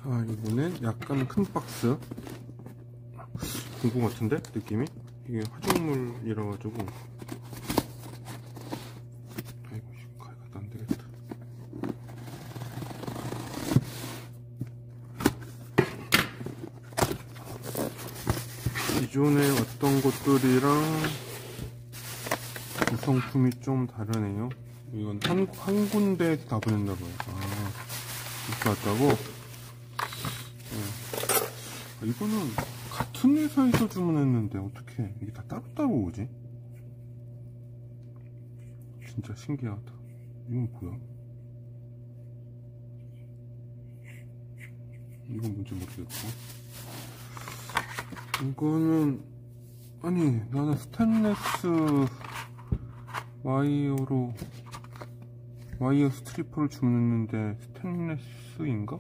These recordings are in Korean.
자, 이번엔 약간 큰 박스 공구 같은데 느낌이? 이게 화종물이라 가지고 아이고 가져가도 안 되겠다. 기존에 왔던 것들이랑 구성품이 좀 다르네요. 이건 한 군데에서 다 보냈나봐요. 아, 이렇게 왔다고? 네. 이거는 같은 회사에서 주문했는데 어떻게 이게 다 따로따로 오지? 진짜 신기하다. 이건 뭐야? 이건 뭔지 모르겠고, 이거는 아니 나는 스테인리스 와이어 스트리퍼를 주문했는데 스테인리스인가?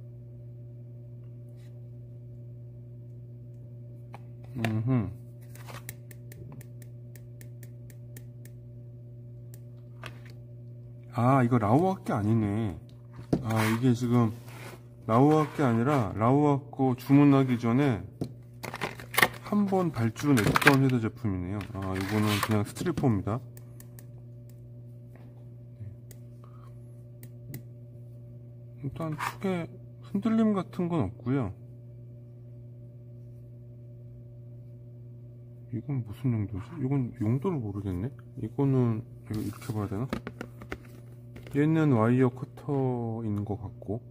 아, 이거 라오와께 아니네. 아, 이게 지금 라오와께 아니라 라오와께 주문하기 전에 한번 발주를 냈던 회사 제품이네요. 아, 이거는 그냥 스트리퍼입니다. 일단 크게 흔들림 같은 건 없고요. 이건 무슨 용도지? 이건 용도를 모르겠네. 이거는 이거 이렇게 봐야 되나? 얘는 와이어 커터인 것 같고,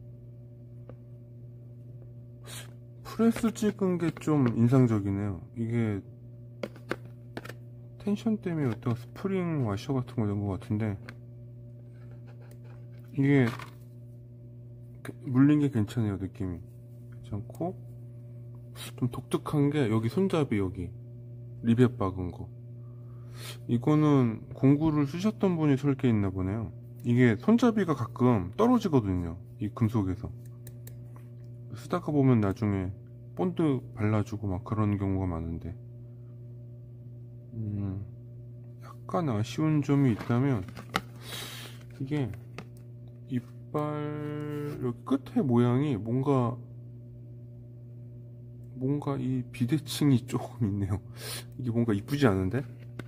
프레스 찍은 게 좀 인상적이네요. 이게 텐션 때문에 어떤 스프링 와셔 같은 거 된 것 같은데, 이게 물린 게 괜찮아요. 느낌이 괜찮고, 좀 독특한 게 여기 손잡이, 여기 리벳 박은 거, 이거는 공구를 쓰셨던 분이 설계했나 보네요. 이게 손잡이가 가끔 떨어지거든요, 이 금속에서. 쓰다가 보면 나중에 본드 발라주고 막 그런 경우가 많은데, 약간 아쉬운 점이 있다면, 이게 이빨 여기 끝에 모양이 뭔가 이 비대칭이 조금 있네요. 이게 뭔가 이쁘지 않은데?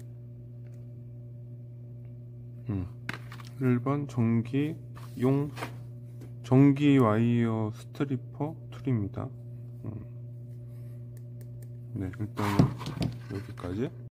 일반 전기 와이어 스트리퍼 툴입니다. 네, 일단은 여기까지.